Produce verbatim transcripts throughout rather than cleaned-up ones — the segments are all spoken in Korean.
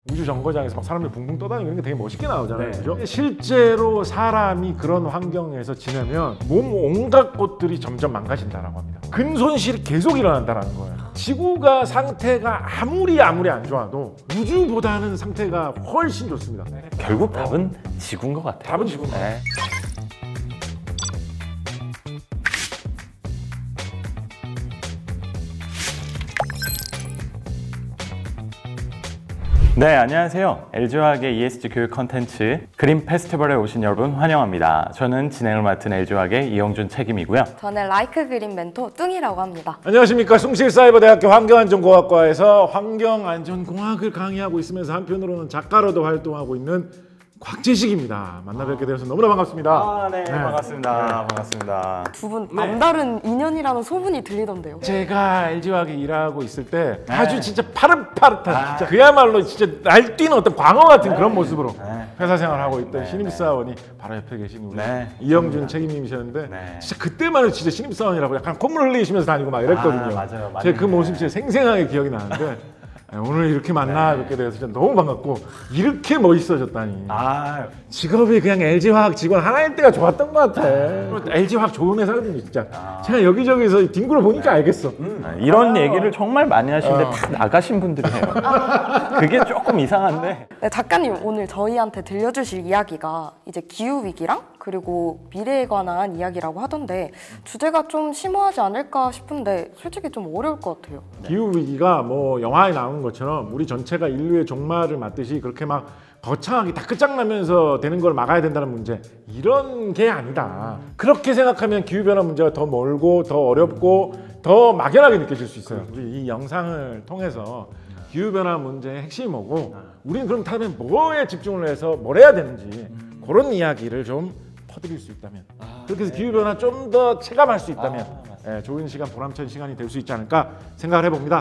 우주 정거장에서 막 사람들 붕붕 떠다니는 게 되게 멋있게 나오잖아요. 네. 그죠? 실제로 사람이 그런 환경에서 지내면 몸 온갖 것들이 점점 망가진다라고 합니다. 근손실이 계속 일어난다는 거예요. 지구가 상태가 아무리 아무리 안 좋아도 우주보다는 상태가 훨씬 좋습니다. 결국 답은 지구인 것 같아요. 답은 지구입니다. 네. 네, 안녕하세요. 엘지화학의 이에스지 교육 컨텐츠 그림 페스티벌에 오신 여러분 환영합니다. 저는 진행을 맡은 엘지화학의 이영준 책임이고요. 저는 라이크 그림 멘토 뚱이라고 합니다. 안녕하십니까. 숭실사이버대학교 환경안전공학과에서 환경안전공학을 강의하고 있으면서 한편으로는 작가로도 활동하고 있는 곽재식입니다. 만나 뵙게 되어서 너무나 반갑습니다. 아, 네, 네. 반갑습니다. 네. 반갑습니다. 두 분 남다른 인연이라는 소문이 들리던데요. 제가 엘지화학에 일하고 있을 때 네. 아주 진짜 파릇파릇한 아. 진짜 그야말로 진짜 날뛰는 어떤 광어 같은 네. 그런 모습으로 네. 회사 생활을 하고 있던 네. 신입사원이 바로 옆에 계신 우리 네. 이영준 책임님이셨는데 네. 진짜 그때만 해도 진짜 신입사원이라고 약간 콧물 흘리시면서 다니고 막 이랬거든요. 아, 맞아요. 제가 그 모습이 진짜 생생하게 기억이 나는데 오늘 이렇게 만나 뵙게 돼서 진짜 너무 반갑고 이렇게 멋있어졌다니. 아, 직업이 그냥 엘지화학 직원 하나일 때가 좋았던 것 같아. 아, 엘지화학 좋은 회사거든요 진짜. 아, 제가 여기저기서 뒹굴어 보니까 알겠어. 음, 아, 이런 아, 얘기를 정말 많이 하시는데 어. 다 나가신 분들이에요. 그게 조금 이상한데. 네, 작가님 오늘 저희한테 들려주실 이야기가 이제 기후위기랑 그리고 미래에 관한 이야기라고 하던데 주제가 좀 심오하지 않을까 싶은데 솔직히 좀 어려울 것 같아요. 기후위기가 뭐 영화에 나오는 것처럼 우리 전체가 인류의 종말을 맞듯이 그렇게 막 거창하게 다 끝장나면서 되는 걸 막아야 된다는 문제, 이런 게 아니다. 그렇게 생각하면 기후변화 문제가 더 멀고 더 어렵고 더 막연하게 느껴질 수 있어요. 우리 이 영상을 통해서 기후변화 문제의 핵심이 뭐고 우리는 그럼 다음에 뭐에 집중을 해서 뭘 해야 되는지 그런 이야기를 좀 퍼드릴 수 있다면, 그렇게 해서 기후변화 좀 더 체감할 수 있다면 예, 좋은 시간, 보람찬 시간이 될 수 있지 않을까 생각을 해봅니다.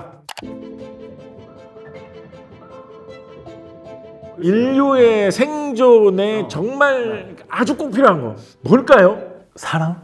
인류의 생존에 정말 아주 꼭 필요한 거 뭘까요? 사랑?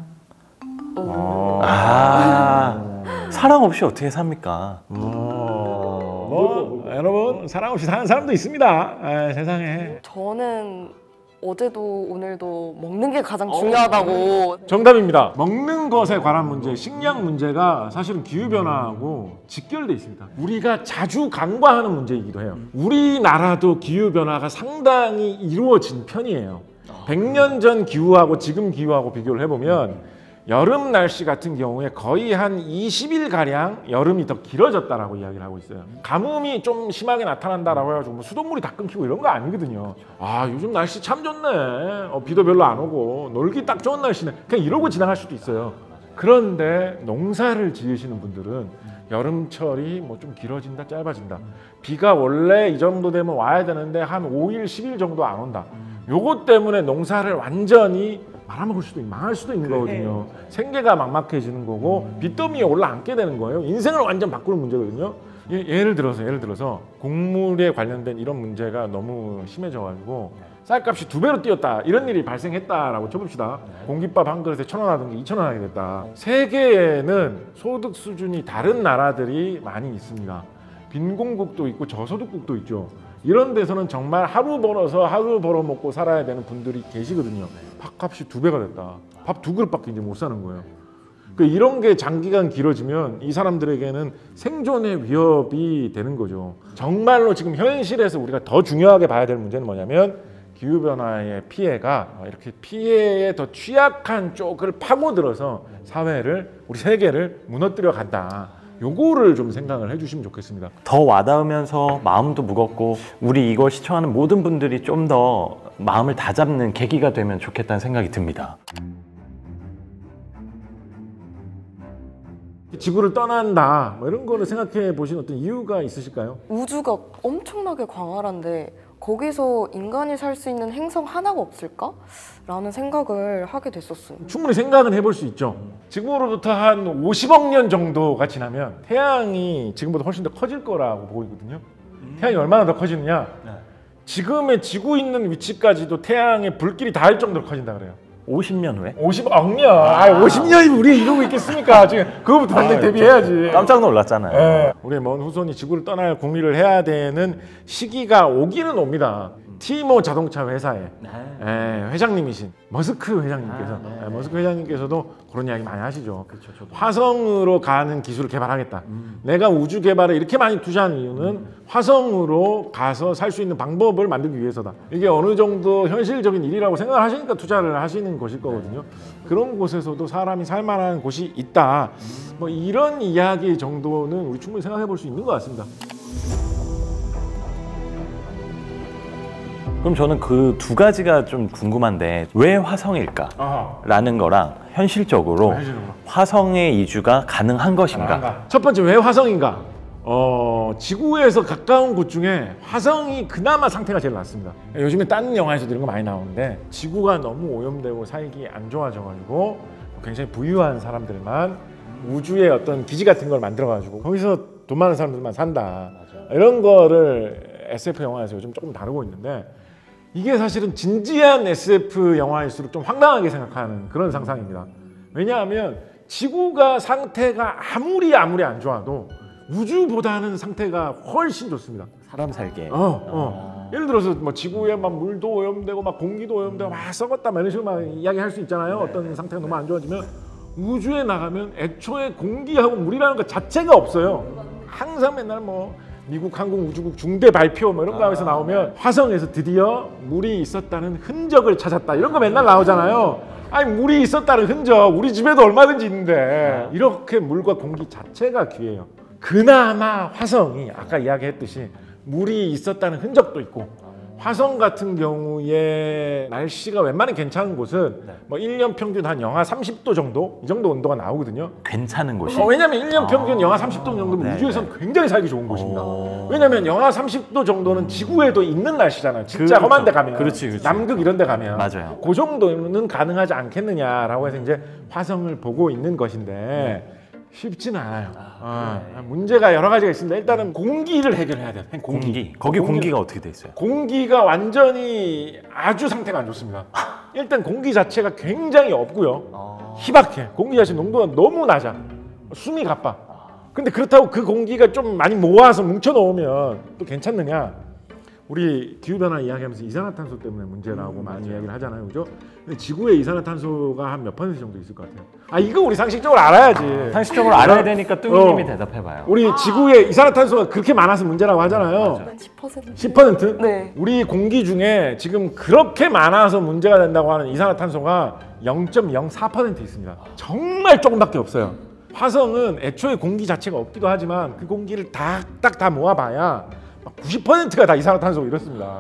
아, 사랑 없이 어떻게 삽니까? 뭐, 뭐 여러분 사랑 없이 사는 사람도 있습니다. 아, 세상에. 저는 어제도 오늘도 먹는 게 가장 중요하다고. 정답입니다. 먹는 것에 관한 문제, 식량 문제가 사실은 기후변화하고 직결돼 있습니다. 우리가 자주 간과하는 문제이기도 해요. 우리나라도 기후변화가 상당히 이루어진 편이에요. 백 년 전 기후하고 지금 기후하고 비교를 해보면 여름 날씨 같은 경우에 거의 한 이십 일가량 여름이 더 길어졌다라고 이야기를 하고 있어요. 가뭄이 좀 심하게 나타난다라고 해가지고 뭐 수돗물이 다 끊기고 이런 거 아니거든요. 아, 요즘 날씨 참 좋네. 어, 비도 별로 안 오고 놀기 딱 좋은 날씨네. 그냥 이러고 지나갈 수도 있어요. 그런데 농사를 지으시는 분들은 여름철이 뭐 좀 길어진다, 짧아진다. 비가 원래 이 정도 되면 와야 되는데 한 오 일, 십 일 정도 안 온다. 요것 때문에 농사를 완전히 말아먹을 수도 있고 망할 수도 있는 거거든요. 생계가 막막해지는 거고 빚더미에 올라앉게 되는 거예요. 인생을 완전 바꾸는 문제거든요. 예, 예를 들어서 예를 들어서 곡물에 관련된 이런 문제가 너무 심해져가지고 쌀값이 두 배로 뛰었다, 이런 일이 발생했다라고 쳐봅시다. 공깃밥 한 그릇에 천 원 하던 게 이천 원 하게 됐다. 세계에는 소득 수준이 다른 나라들이 많이 있습니다. 빈곤국도 있고 저소득국도 있죠. 이런 데서는 정말 하루 벌어서 하루 벌어 먹고 살아야 되는 분들이 계시거든요. 밥값이 두 배가 됐다. 밥 두 그릇밖에 이제 못 사는 거예요. 그러니까 이런 게 장기간 길어지면 이 사람들에게는 생존의 위협이 되는 거죠. 정말로 지금 현실에서 우리가 더 중요하게 봐야 될 문제는 뭐냐면 기후변화의 피해가 이렇게 피해에 더 취약한 쪽을 파고들어서 사회를, 우리 세계를 무너뜨려 간다. 요거를 좀 생각을 해주시면 좋겠습니다. 더 와닿으면서 마음도 무겁고 우리 이걸 시청하는 모든 분들이 좀 더 마음을 다잡는 계기가 되면 좋겠다는 생각이 듭니다. 지구를 떠난다 뭐 이런 거를 생각해 보신 어떤 이유가 있으실까요? 우주가 엄청나게 광활한데 거기서 인간이 살 수 있는 행성 하나가 없을까? 라는 생각을 하게 됐었어요. 충분히 생각은 해볼 수 있죠. 지구로부터 한 오십억 년 정도가 지나면 태양이 지금보다 훨씬 더 커질 거라고 보고 있거든요. 태양이 얼마나 더 커지느냐? 지금의 지구 있는 위치까지도 태양의 불길이 닿을 정도로 커진다 그래요. 오십 년 후에? 오십억 년. 아, 오십 년이 우리 이러고 있겠습니까? 지금 그거부터 당장 대비해야지. 깜짝 놀랐잖아요. 예. 우리의 먼 후손이 지구를 떠날 궁리를 해야 되는 시기가 오기는 옵니다. 티모 자동차 회사의 예, 회장님이신 머스크 회장님께서 아, 네. 예, 머스크 회장님께서도 그런 이야기 많이 하시죠. 그렇죠, 화성으로 가는 기술을 개발하겠다. 음. 내가 우주 개발에 이렇게 많이 투자한 이유는 음. 화성으로 가서 살 수 있는 방법을 만들기 위해서다. 이게 어느 정도 현실적인 일이라고 생각을 하시니까 투자를 하시는 것일 거거든요. 그런 곳에서도 사람이 살만한 곳이 있다. 음. 뭐 이런 이야기 정도는 우리 충분히 생각해 볼 수 있는 것 같습니다. 그럼 저는 그 두 가지가 좀 궁금한데 왜 화성일까? 아하. 라는 거랑 현실적으로 아, 화성의 이주가 가능한 것인가? 아, 첫 번째 왜 화성인가? 어, 지구에서 가까운 곳 중에 화성이 그나마 상태가 제일 낫습니다. 요즘에 다른 영화에서도 이런 거 많이 나오는데 지구가 너무 오염되고 살기 안 좋아져가지고 굉장히 부유한 사람들만 우주의 어떤 기지 같은 걸 만들어가지고 거기서 돈 많은 사람들만 산다. 맞아. 이런 거를 에스에프 영화에서 요즘 조금 다루고 있는데 이게 사실은 진지한 에스에프 영화일수록 좀 황당하게 생각하는 그런 상상입니다. 왜냐하면 지구가 상태가 아무리 아무리 안 좋아도 우주보다는 상태가 훨씬 좋습니다. 사람 살기에. 어, 어. 예를 들어서 뭐 지구에 막 물도 오염되고 막 공기도 오염되고 막 썩었다 막 이런 식으로 막 이야기할 수 있잖아요. 네. 어떤 상태가 너무 안 좋아지면 우주에 나가면 애초에 공기하고 물이라는 것 자체가 없어요. 항상 맨날 뭐 미국 항공우주국 중대 발표 뭐 이런 거 하면서 나오면 화성에서 드디어 물이 있었다는 흔적을 찾았다 이런 거 맨날 나오잖아요. 아니 물이 있었다는 흔적 우리 집에도 얼마든지 있는데 이렇게 물과 공기 자체가 귀해요. 그나마 화성이 아까 이야기했듯이 물이 있었다는 흔적도 있고 화성 같은 경우에 날씨가 웬만하면 괜찮은 곳은 네. 뭐 일 년 평균 한 영하 삼십 도 정도 이 정도 온도가 나오거든요. 괜찮은 곳이? 어, 왜냐면 일 년 평균 아 영하 삼십 도 정도면 네, 우주에서는 네. 굉장히 살기 좋은 곳입니다. 왜냐면 영하 삼십 도 정도는 지구에도 있는 날씨잖아요. 진짜 그, 험한 데 가면 그렇지, 그렇지. 남극 이런 데 가면 맞아요. 그 정도는 가능하지 않겠느냐라고 해서 이제 화성을 보고 있는 것인데 네. 쉽지는 않아요. 아, 네. 문제가 여러 가지가 있습니다. 일단은 공기를 해결해야 돼요. 공기. 공기. 거기 공기, 공기가 어떻게 돼 있어요? 공기가 완전히 아주 상태가 안 좋습니다. 일단 공기 자체가 굉장히 없고요. 아... 희박해. 공기 자체 농도가 너무 낮아. 숨이 가빠. 근데 그렇다고 그 공기가 좀 많이 모아서 뭉쳐 놓으면 또 괜찮느냐? 우리 기후변화 이야기하면서 이산화탄소 때문에 문제라고 음, 많이 맞아요. 이야기를 하잖아요. 그죠? 근데 지구에 이산화탄소가 한 몇 퍼센트 정도 있을 것 같아요? 아 이거 우리 상식적으로 알아야지. 아, 상식적으로 알아야 되니까 뚱이님이 어, 대답해봐요. 우리 아. 지구에 이산화탄소가 그렇게 많아서 문제라고 하잖아요. 한 십 퍼센트. 십 퍼센트? 네. 우리 공기 중에 지금 그렇게 많아서 문제가 된다고 하는 이산화탄소가 영 점 영사 퍼센트 있습니다. 정말 조금밖에 없어요. 화성은 애초에 공기 자체가 없기도 하지만 그 공기를 딱 다 모아봐야 구십 퍼센트가 다 이산화탄소고 이렇습니다.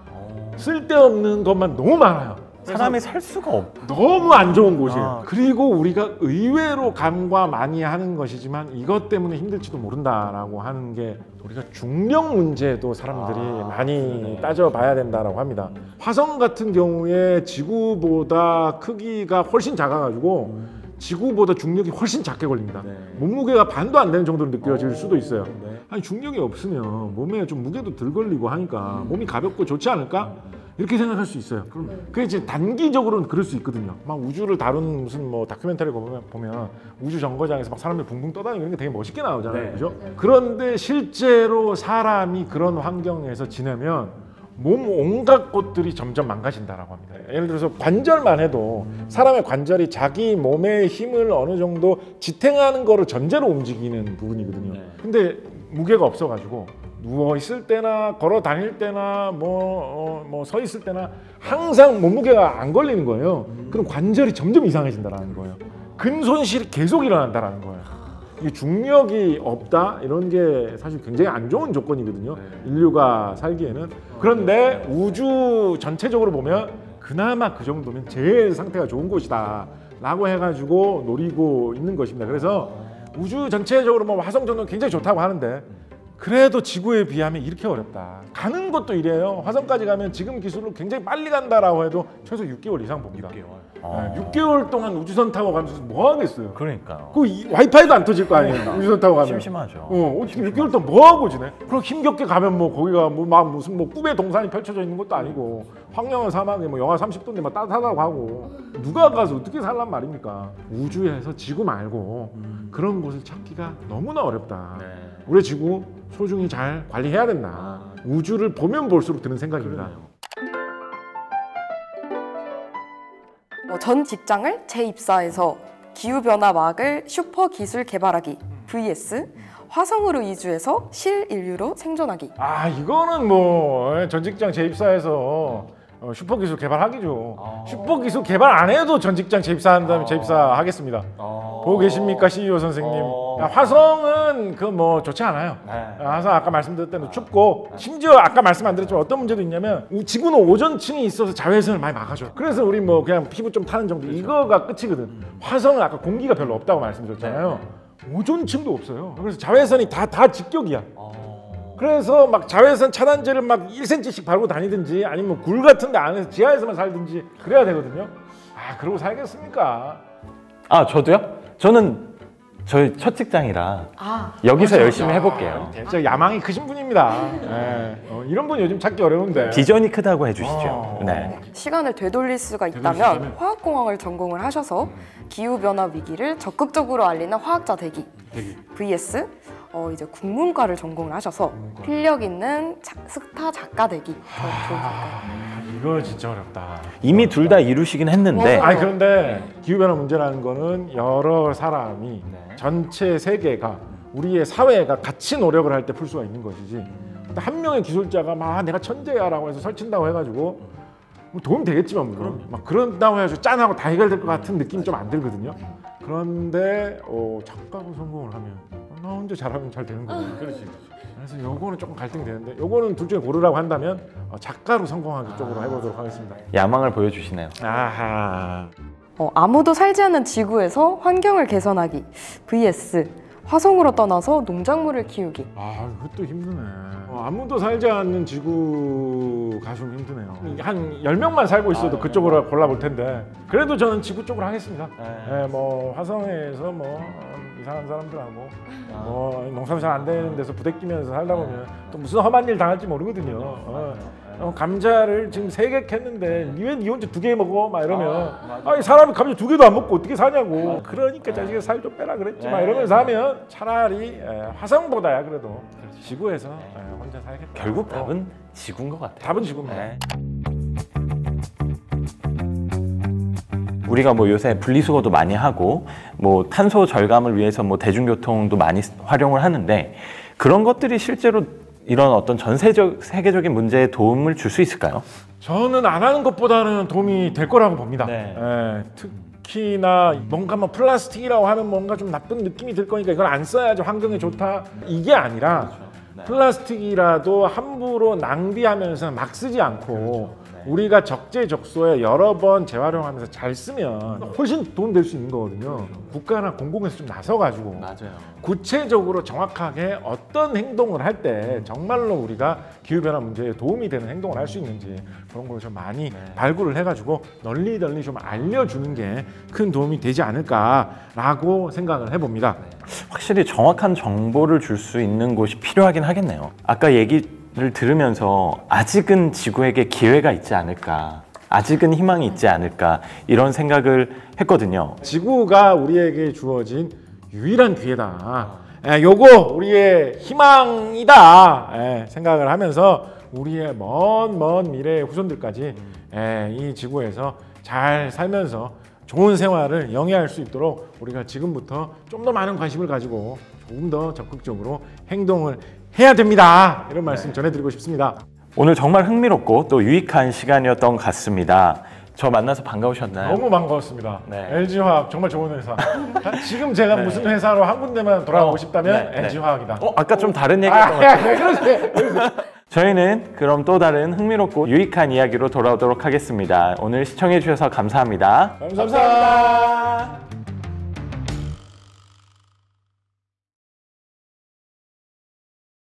쓸데없는 것만 너무 많아요. 사람이 살 수가 없. 너무 안 좋은 곳이에요. 아. 그리고 우리가 의외로 간과 많이 하는 것이지만 이것 때문에 힘들지도 모른다라고 하는 게 우리가 중력 문제도 사람들이 아, 많이 그러네. 따져봐야 된다라고 합니다. 화성 같은 경우에 지구보다 크기가 훨씬 작아가지고 음. 지구보다 중력이 훨씬 작게 걸립니다. 네. 몸무게가 반도 안 되는 정도로 느껴질 오, 수도 있어요. 네. 아니 중력이 없으면 몸에 좀 무게도 덜 걸리고 하니까 음. 몸이 가볍고 좋지 않을까? 이렇게 생각할 수 있어요. 그럼 네. 그게 이제 단기적으로는 그럴 수 있거든요. 막 우주를 다룬 무슨 뭐 다큐멘터리 보면, 보면 우주 정거장에서 막 사람들이 붕붕 떠다니고 이런 게 되게 멋있게 나오잖아요. 네. 그죠? 네. 그런데 실제로 사람이 그런 환경에서 지내면 몸 온갖 곳들이 점점 망가진다라고 합니다. 예를 들어서 관절만 해도 사람의 관절이 자기 몸의 힘을 어느 정도 지탱하는 거를 전제로 움직이는 부분이거든요. 근데 무게가 없어가지고 누워 있을 때나 걸어 다닐 때나 뭐 뭐 서 있을 때나 항상 몸무게가 안 걸리는 거예요. 그럼 관절이 점점 이상해진다라는 거예요. 근 손실이 계속 일어난다라는 거예요. 이게 중력이 없다 이런 게 사실 굉장히 안 좋은 조건이거든요. 네. 인류가 살기에는. 그런데 우주 전체적으로 보면 그나마 그 정도면 제일 상태가 좋은 곳이다 라고 해가지고 노리고 있는 것입니다. 그래서 우주 전체적으로 뭐 화성 정도는 굉장히 좋다고 하는데 그래도 지구에 비하면 이렇게 어렵다. 가는 것도 이래요. 화성까지 가면 지금 기술로 굉장히 빨리 간다라고 해도 최소 육 개월 이상 봅니다. 육 개월. 네, 어. 육 개월 동안 우주선 타고 가면서 뭐 하겠어요? 그러니까요. 그 이- 와이파이도 안 터질 거 아니에요. 우주선 타고 가면. 심심하죠. 어, 지금 육 개월 동안 뭐 하고 지내? 그럼 힘겹게 가면 뭐 거기가 뭐 막 무슨 뭐 꿈의 동산이 펼쳐져 있는 것도 아니고 황량한 사막에 뭐 영하 삼십 도인데 막 따뜻하다고 하고 누가 가서 어떻게 살란 말입니까? 우주에서 지구 말고 음. 그런 곳을 찾기가 너무나 어렵다. 네. 우리 지구 소중히 잘 관리해야 된다. 아. 우주를 보면 볼수록 드는 생각입니다. 어, 전 직장을 재입사해서 기후변화 막을 슈퍼 기술 개발하기 vs 화성으로 이주해서 실인류로 생존하기. 아 이거는 뭐 전직장 재입사해서 어, 슈퍼기술 개발하기죠. 아. 슈퍼기술 개발 안 해도 전직장 재입사한다면 아. 재입사하겠습니다. 어. 보고 계십니까 씨이오 선생님? 어. 야, 화성은 그 뭐 좋지 않아요. 네. 아, 화성 아까 말씀드렸던 춥고 심지어 아까 말씀 안 드렸지만 어떤 문제도 있냐면 우- 지구는 오존층이 있어서 자외선을 많이 막아줘요. 그래서 우리 뭐 그냥 피부 좀 타는 정도 이거가 끝이거든. 화성은 아까 공기가 별로 없다고 말씀드렸잖아요. 오존층도 없어요. 그래서 자외선이 다 다 직격이야. 어. 그래서 막 자외선 차단제를 막 일 센티미터씩 바르고 다니든지 아니면 굴 같은 데 안에서 지하에서만 살든지 그래야 되거든요. 아 그러고 살겠습니까? 아 저도요? 저는 저희 첫 직장이라 아, 여기서 그렇죠. 열심히 해볼게요. 진짜 야망이 크신 분입니다. 네. 어, 이런 분 요즘 찾기 어려운데. 비전이 크다고 해주시죠. 어. 네. 시간을 되돌릴 수가 되돌릴 수 있다면 있다면? 화학공학을 전공을 하셔서 기후변화 위기를 적극적으로 알리는 화학자 되기 되게. vs 어, 이제 국문과를 전공을 하셔서 국문과. 필력 있는 자, 스타 작가 되기. 더 좋은 걸까요? 아, 이거 진짜 어렵다. 이미 둘 다 이루시긴 했는데 어. 아니 그런데 기후변화 문제라는 거는 여러 사람이 네. 전체 세계가 우리의 사회가 같이 노력을 할 때 풀 수가 있는 것이지. 근데 한 명의 기술자가 막 아, 내가 천재야라고 해서 설친다고 해가지고 뭐 도움 되겠지만 물론 막 그런다고 해가지고 짠하고 다 해결될 것 같은 느낌이 좀 안 들거든요. 그런데 어, 작가로 성공을 하면 나 혼자 잘하면 잘 되는 거예요. 그렇지. 그래서 요거는 조금 갈등이 되는데 요거는 둘 중에 고르라고 한다면 어, 작가로 성공하기 쪽으로 해보도록 하겠습니다. 야망을 보여주시네요. 아하. 어, 아무도 살지 않는 지구에서 환경을 개선하기 vs 화성으로 떠나서 농작물을 키우기. 아, 그것도 힘드네. 어, 아무도 살지 않는 지구 가시면 힘드네요. 한 열 명만 살고 있어도 아, 그쪽으로 골라볼 텐데 그래도 저는 지구 쪽으로 하겠습니다. 네. 예, 뭐 화성에서 뭐 이상한 사람들하고 뭐 농사도 잘 안 되는 데서 부대끼면서 살다 보면 또 무슨 험한 일 당할지 모르거든요. 어. 어, 감자를 지금 세 개 캤는데 왜 니 혼자 두 개 먹어? 막 이러면 아, 이 사람이 감자 두 개도 안 먹고 어떻게 사냐고. 그러니까 자식이 살 좀 빼라 그랬지 막 이러면서 하면 차라리 에, 화성보다야 그래도 지구에서 에, 혼자 살겠다. 결국 어, 답은 지구인 것 같아요. 답은 지구입니다. 네. 우리가 뭐 요새 분리수거도 많이 하고 뭐 탄소 절감을 위해서 뭐 대중교통도 많이 활용을 하는데 그런 것들이 실제로 이런 어떤 전세적 세계적인 문제에 도움을 줄 수 있을까요? 저는 안 하는 것보다는 도움이 될 거라고 봅니다. 네. 예, 특히나 뭔가 뭐 플라스틱이라고 하면 뭔가 좀 나쁜 느낌이 들 거니까 이걸 안 써야지 환경에 좋다 이게 아니라 네. 플라스틱이라도 함부로 낭비하면서 막 쓰지 않고 우리가 적재적소에 여러 번 재활용하면서 잘 쓰면 훨씬 도움 될 수 있는 거거든요. 국가나 공공에서 좀 나서가지고 맞아요. 구체적으로 정확하게 어떤 행동을 할 때 정말로 우리가 기후변화 문제에 도움이 되는 행동을 할 수 있는지 그런 걸 좀 많이 발굴을 해가지고 널리 널리 좀 알려주는 게 큰 도움이 되지 않을까라고 생각을 해봅니다. 확실히 정확한 정보를 줄 수 있는 곳이 필요하긴 하겠네요. 아까 얘기를 들으면서 아직은 지구에게 기회가 있지 않을까, 아직은 희망이 있지 않을까 이런 생각을 했거든요. 지구가 우리에게 주어진 유일한 기회다. 에, 요거 우리의 희망이다. 에, 생각을 하면서 우리의 먼 먼 미래의 후손들까지 에, 이 지구에서 잘 살면서 좋은 생활을 영위할 수 있도록 우리가 지금부터 좀 더 많은 관심을 가지고 조금 더 적극적으로 행동을 해야 됩니다. 이런 말씀 전해드리고 싶습니다. 오늘 정말 흥미롭고 또 유익한 시간이었던 것 같습니다. 저 만나서 반가우셨나요? 너무 반가웠습니다. 네. 엘지화학 정말 좋은 회사. 지금 제가 무슨 회사로 한 군데만 돌아가고 어, 싶다면 네, 네. 엘지화학이다. 어, 아까 좀 다른 아, 얘기였던 것 같아요. 야, 그러세요. 저희는 그럼 또 다른 흥미롭고 유익한 이야기로 돌아오도록 하겠습니다. 오늘 시청해 주셔서 감사합니다. 감사합니다.